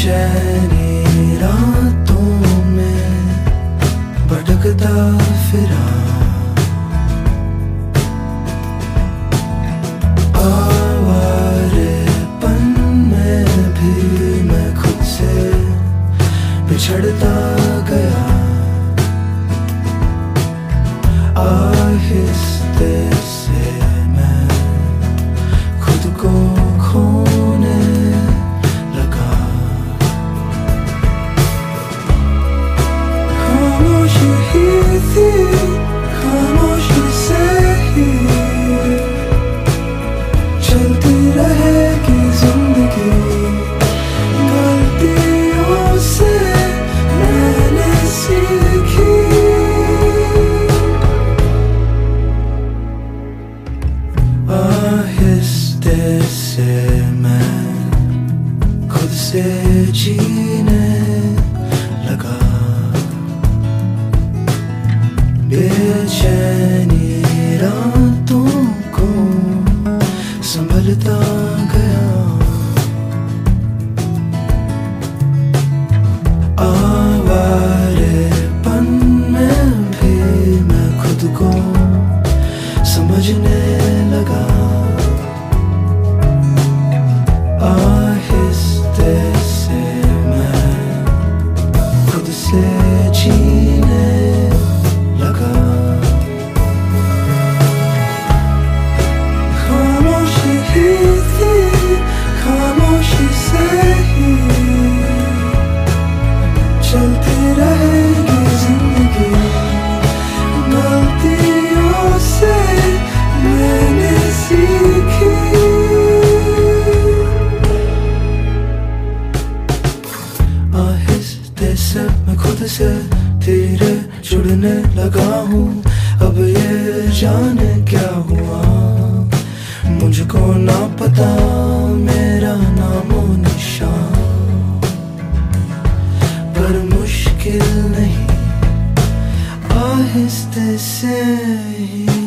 बेचैनी रातों में भटकता फिरा, आवारेपन में भी मैं खुद से बिछड़ता गया। आहिस्ते से मैं खुद को खोने लगा। खामोशी ही थी, खामोशी से ही चलती रहेगी जिंदगी। गलतियों से मैंने सीखी, आहिस्ते से मैं खुद से जीने लगा। बेचैनी रातों को संभलता गया। आवारेपन में भी मैं खुद को समझने लगा। आहिस्ते से मैं खुद से जीने लगा। खामोशी ही थी, खामोशी से ही चलती रहेगी जिंदगी। गलतियों से मैंने सीखी। आहिस्ते से मैं खुद से धीरे जुड़ने लगा हूँ। अब ये जाने क्या हुआ, मुझको ना पता मेरा नामो निशान। पर मुश्किल नहीं, आहिस्ते से ही